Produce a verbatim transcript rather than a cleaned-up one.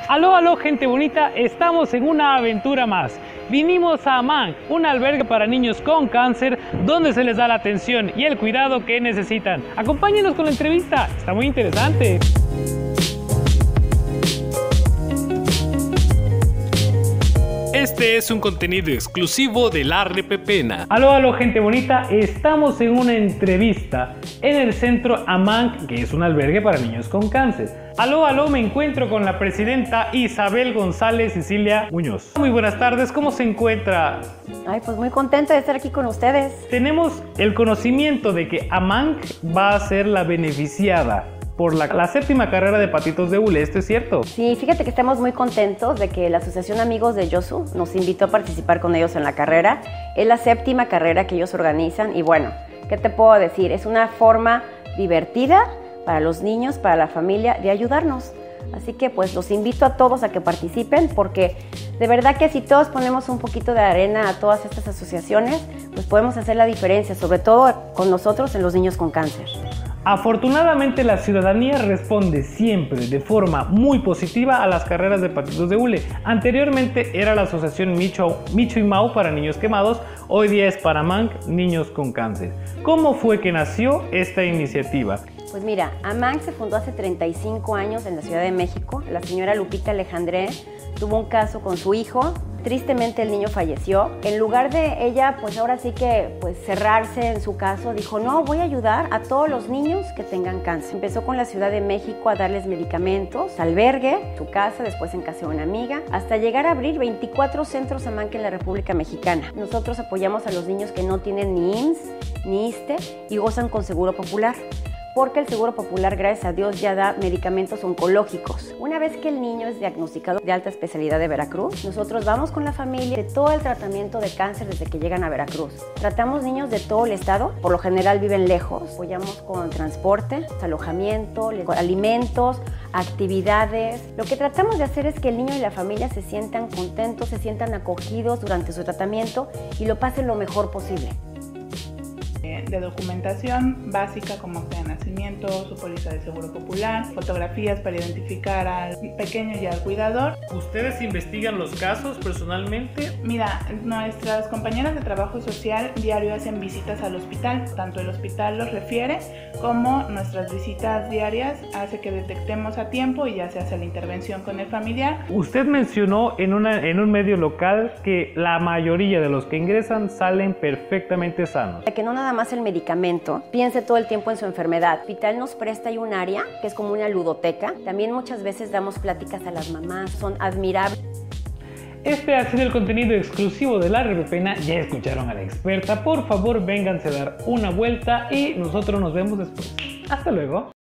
Aló, aló, gente bonita, estamos en una aventura más. Vinimos a Amanc, un albergue para niños con cáncer, donde se les da la atención y el cuidado que necesitan. Acompáñenos con la entrevista, está muy interesante. Este es un contenido exclusivo de La Repepena. Aló, aló, gente bonita, estamos en una entrevista en el centro Amanc, que es un albergue para niños con cáncer. Aló, aló, me encuentro con la presidenta Isabel González Sicilia Muñoz. Muy buenas tardes, ¿cómo se encuentra? Ay, pues muy contenta de estar aquí con ustedes. Tenemos el conocimiento de que Amanc va a ser la beneficiada por la, la séptima carrera de patitos de hule, ¿esto es cierto? Sí, fíjate que estamos muy contentos de que la Asociación Amigos de Yosu nos invitó a participar con ellos en la carrera. Es la séptima carrera que ellos organizan y bueno, ¿qué te puedo decir? Es una forma divertida para los niños, para la familia, de ayudarnos. Así que pues los invito a todos a que participen porque de verdad que si todos ponemos un poquito de arena a todas estas asociaciones, pues podemos hacer la diferencia, sobre todo con nosotros en los niños con cáncer. Afortunadamente la ciudadanía responde siempre de forma muy positiva a las carreras de patitos de hule. Anteriormente era la asociación Micho, Micho y Mau para niños quemados, hoy día es para Amanc, niños con cáncer. ¿Cómo fue que nació esta iniciativa? Pues mira, Amanc se fundó hace treinta y cinco años en la Ciudad de México. La señora Lupita Alejandré tuvo un caso con su hijo. Tristemente el niño falleció. En lugar de ella, pues ahora sí que pues, cerrarse en su caso, dijo, no, voy a ayudar a todos los niños que tengan cáncer. Empezó con la Ciudad de México a darles medicamentos, albergue, su casa, después en casa de una amiga, hasta llegar a abrir veinticuatro centros Amanc en la República Mexicana. Nosotros apoyamos a los niños que no tienen ni I M S S ni I S S S T E y gozan con Seguro Popular, porque el Seguro Popular, gracias a Dios, ya da medicamentos oncológicos. Una vez que el niño es diagnosticado de alta especialidad de Veracruz, nosotros vamos con la familia de todo el tratamiento de cáncer desde que llegan a Veracruz. Tratamos niños de todo el estado, por lo general viven lejos, apoyamos con transporte, alojamiento, alimentos, actividades. Lo que tratamos de hacer es que el niño y la familia se sientan contentos, se sientan acogidos durante su tratamiento y lo pasen lo mejor posible. De documentación básica como acta de nacimiento, su póliza de seguro popular, fotografías para identificar al pequeño y al cuidador. ¿Ustedes investigan los casos personalmente? Mira, nuestras compañeras de trabajo social diario hacen visitas al hospital. Tanto el hospital los refiere como nuestras visitas diarias hace que detectemos a tiempo y ya se hace la intervención con el familiar. Usted mencionó en, una, en un medio local que la mayoría de los que ingresan salen perfectamente sanos. Que no nada más el medicamento, piense todo el tiempo en su enfermedad. El hospital nos presta ahí un área que es como una ludoteca. También muchas veces damos pláticas a las mamás, son admirables. Este ha sido el contenido exclusivo de La Repepena. Ya escucharon a la experta. Por favor, vénganse a dar una vuelta y nosotros nos vemos después. Hasta luego.